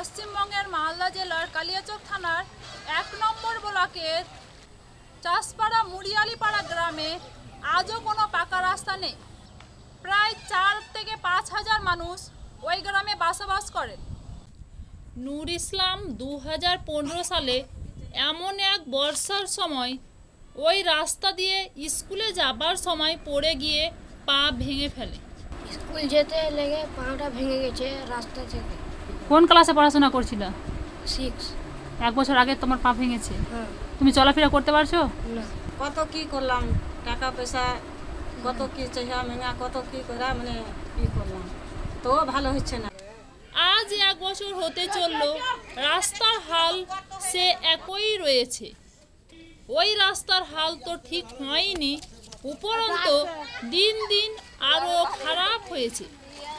পশ্চিমবঙ্গের মালদা জেলার কালিয়াচক থানার ১ নম্বর ব্লকের চাষপাড়া মুরিয়ালিপাড়া গ্রামে আজও কোনো পাকা রাস্তা নেই। প্রায় ৪ থেকে ৫ হাজার মানুষ ওই গ্রামে বসবাস করেন। নূর ইসলাম ২০১৫ সালে এমন এক বর্ষার সময় ওই রাস্তা দিয়ে স্কুলে যাবার সময় পড়ে গিয়ে পা ভেঙে ফেলে। স্কুল যেতে লেগে পাটা ভেঙে গেছে রাস্তা থেকে। কোন ক্লাসে পড়াশোনা করছিলা? 6। 1 বছর আগে তোমার পা ভেঙেছে? হ্যাঁ। তুমি চলাফেরা করতে পারছো না। কত কি করলাম, টাকা পয়সা কত কি চাইয়া মেঙা কত কি করে মানে কি করলাম, তো ভালো হচ্ছে না। আজ 1 বছর হতে চললো, রাস্তার হাল সে একই রয়েছে। ওই রাস্তার হাল তো ঠিক হয়নি, উপরন্ত দিন দিন আরো খারাপ হয়েছে।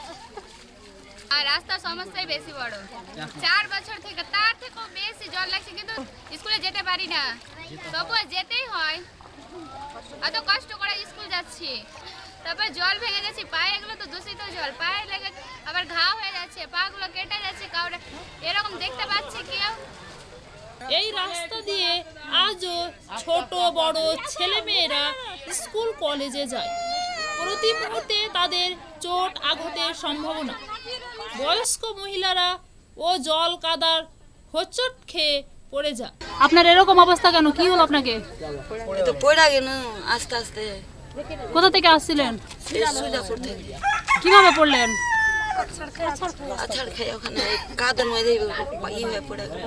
আর রাস্তার সমস্যাই বেশি বড়। 4 বছর থেকে তার থেকেও বেশি জল লাগছে, কিন্তু স্কুলে যেতে পারি না, তবুও যেতেই হয়। এত কষ্ট করে স্কুল যাচ্ছি, তারপর জল ভেঙে যাচ্ছে পায়ে, এগুলো তো দূষিত জল, পায়ে লেগে আবার ঘা হয়ে যাচ্ছে, পাগুলো কেটে যাচ্ছে, কাউরে এরকম দেখতে পাচ্ছে কেউ। এই রাস্তা দিয়ে আজও ছোট বড় ছেলেমেয়েরা স্কুল কলেজে যায়। প্রতি মুহূর্তে তাদের চোট আঘাতের সম্ভাবনা। বয়স্ক মহিলারা ও জল কাদার হোঁচট খেয়ে পড়ে যায়। আপনার এরকম অবস্থা কেন? কি হলো আপনাকে? তো পড়া গেল আস্তে আস্তে। কোথা থেকে আসছিলেন? সুজাপুর থেকে। কিভাবে পড়লেন? আছাড় খেয়ে ওখানে কাদার মধ্যে হয়ে পড়ে গেল।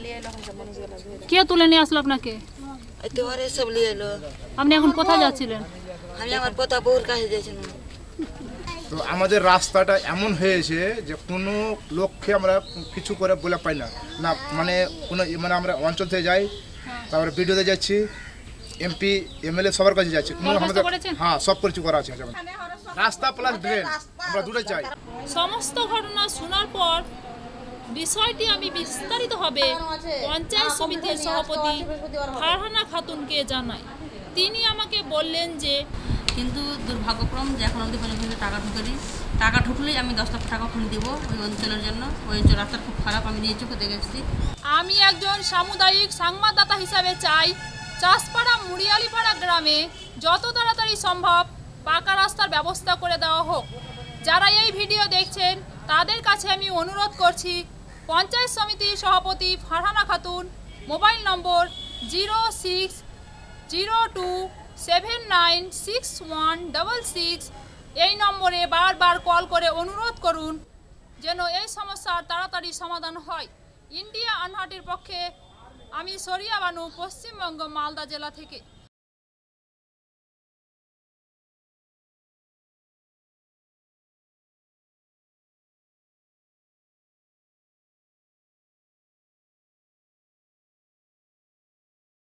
কে তুলে নিয়ে আসলো আপনাকে? তো ওরে সব নিয়ে এলো। আপনি এখন কোথায় যাচ্ছিলেন? আমি আমার পোতা বউর কাছে যাচ্ছিলাম। তো আমাদের রাস্তাটা এমন হয়েছে যে কোনো লোককে আমরা কিছু করে বলে পাই না, না মানে কোনো মানে আমরা অঞ্চল থেকে যাই, তারপরে ভিডিওতে যাচ্ছি, এমপি এমএলএ সবার কাছে যাচ্ছি, কোনো আমাদের হ্যাঁ সব কিছু করা আছে। রাস্তা প্লাস ড্রেন আমরা দুটো চাই। সমস্ত ঘটনা শোনার পর বিষয়টি আমি বিস্তারিতভাবে পঞ্চায়েত সমিতির সভাপতি ফারহানা খাতুনকে জানাই। তিনি আমাকে বললেন যে কিন্তু দুর্ভাগ্যক্রম যে এখন অবধি পর্যন্ত টাকা ঢুকেনি। টাকা ঢুকলেই আমি 10 লাখ টাকা ফোন দিব ওই অঞ্চলের জন্য। ওই রাস্তা খুব খারাপ, আমি নিয়ে চোখে দেখেছি। আমি একজন সামুদায়িক সংবাদদাতা হিসাবে চাই চাষপাড়া মুরিয়ালিপাড়া গ্রামে যত তাড়াতাড়ি সম্ভব পাকা রাস্তার ব্যবস্থা করে দেওয়া হোক। যারা এই ভিডিও দেখছেন তাদের কাছে আমি অনুরোধ করছি, পঞ্চায়েত সমিতির সভাপতি ফারহানা খাতুন, মোবাইল নম্বর 0602796166, এই নম্বরে বারবার কল করে অনুরোধ করুন যেন এই সমস্যার তাড়াতাড়ি সমাধান হয়। ইন্ডিয়া আনহাটের পক্ষে আমি সরিয়া বানু, পশ্চিমবঙ্গ, মালদা জেলা থেকে।